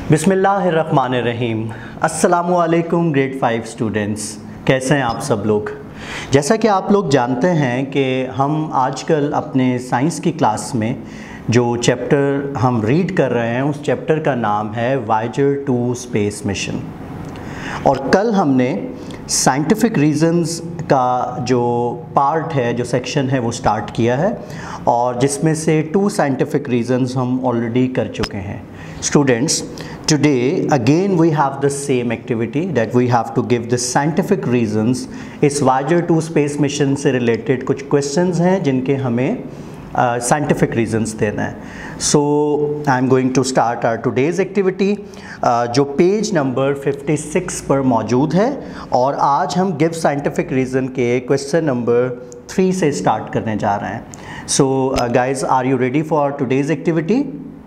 बिस्मिल्लाहिर्रहमानिर्रहीम। अस्सलामुअलैकुम grade 5 students, कैसे हैं आप सब लोग। जैसा कि आप लोग जानते हैं कि हम आजकल अपने साइंस की क्लास में जो चैप्टर हम रीड कर रहे हैं उस चैप्टर का नाम है वायेजर 2 स्पेस मिशन। और कल हमने साइंटिफिक रीज़न्स का जो पार्ट है, जो सेक्शन है, वो स्टार्ट किया है और जिसमें से 2 साइंटिफिक रीज़न्स हम ऑलरेडी कर चुके हैं। Students, today again we have the same activity that we have to give the scientific reasons। इस वायेजर 2 स्पेस मिशन से रिलेटेड कुछ क्वेश्चंस हैं जिनके हमें साइंटिफिक रीजंस देना है। So I am going to start our today's activity जो page number 56 पर मौजूद है और आज हम गिव साइंटिफिक रीज़न के क्वेश्चन नंबर 3 से स्टार्ट करने जा रहे हैं। So guys, are you ready for today's activity?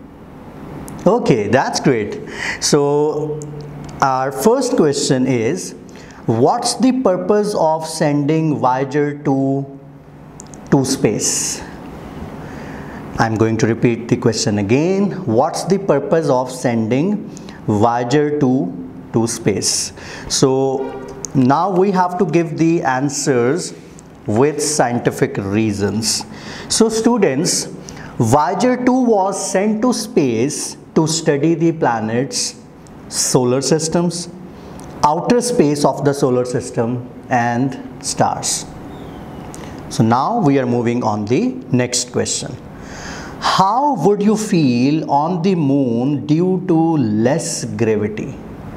Okay, that's great. So our first question is, what's the purpose of sending Voyager to space? I'm going to repeat the question again. What's the purpose of sending Voyager to space? So now we have to give the answers with scientific reasons. So students, Voyager 2 was sent to space to study the planets, solar systems, outer space of the solar system and stars. So now we are moving on the next question. How would you feel on the moon due to less gravity?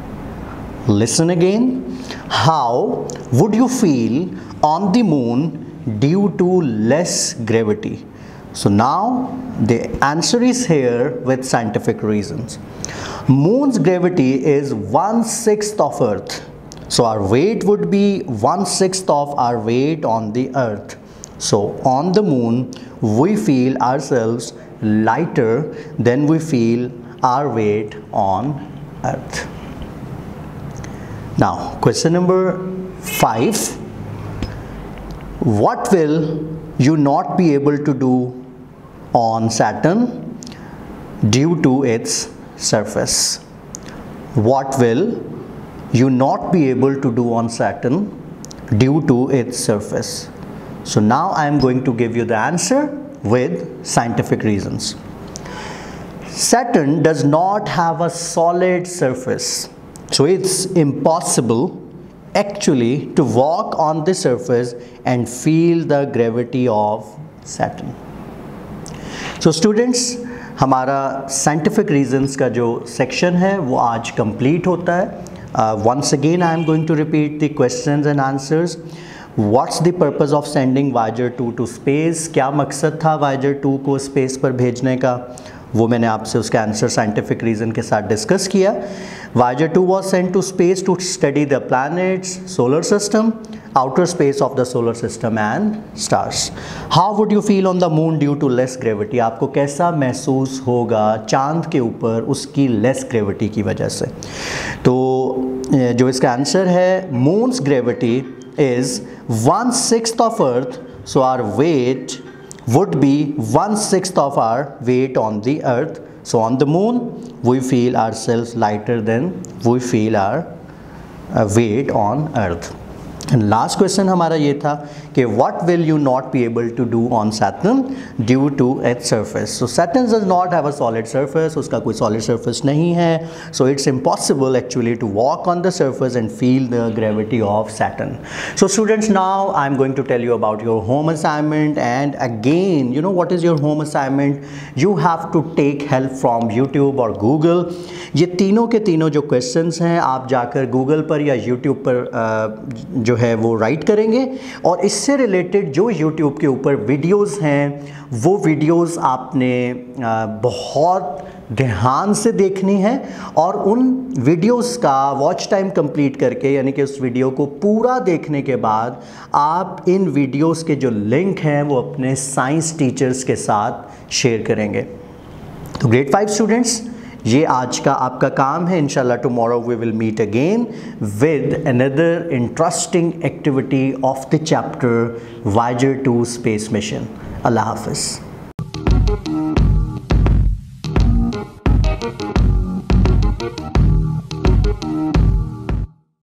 Listen again. How would you feel on the moon due to less gravity? So now the answer is here with scientific reasons. Moon's gravity is 1/6 of Earth. So our weight would be 1/6 of our weight on the Earth. So on the moon we feel ourselves lighter than we feel our weight on Earth. Now question number 5. What will you not be able to do on Saturn due to its surface? What will you not be able to do on Saturn due to its surface? So now I am going to give you the answer with scientific reasons. Saturn does not have a solid surface, so it's impossible actually to walk on the surface and feel the gravity of Saturn. So students, हमारा scientific reasons का जो section है वो आज complete होता है। Once again I am going to repeat the questions and answers. What's the purpose of sending Voyager 2 to space? क्या मकसद था वायेजर 2 को स्पेस पर भेजने का, वो मैंने आपसे उसका आंसर साइंटिफिक रीज़न के साथ डिस्कस किया। Voyager 2 was sent to space to study the planets, solar system, outer space of the solar system and stars. How would you feel on the moon due to less gravity? आपको कैसा महसूस होगा चांद के ऊपर उसकी less gravity की वजह से? तो जो इसका आंसर है, moons gravity is 1/6 of Earth, so our weight would be 1/6 of our weight on the Earth. So on the moon we feel ourselves lighter than we feel our weight on Earth. And last question हमारा ये था कि what will you not be able to do on Saturn due to its surface? So Saturn does not have a solid surface, उसका कोई solid surface नहीं है, so it's impossible actually to walk on the surface and feel the gravity of Saturn. So students, now I'm going to tell you about your home assignment, and again, you know what is your home assignment? You have to take help from YouTube or Google. ये तीनों के तीनों जो questions हैं आप जाकर Google पर या YouTube पर जो है वो राइट करेंगे और इससे रिलेटेड जो YouTube के ऊपर वीडियोस हैं वो वीडियोस आपने बहुत ध्यान से देखनी है और उन वीडियोस का वॉच टाइम कंप्लीट करके, यानी कि उस वीडियो को पूरा देखने के बाद आप इन वीडियोस के जो लिंक हैं वो अपने साइंस टीचर्स के साथ शेयर करेंगे। तो ग्रेड 5 स्टूडेंट्स, ये आज का आपका काम है। इंशाल्लाह tomorrow we will meet again with another interesting activity of the chapter Voyager 2 space mission. अल्लाह हाफिज़।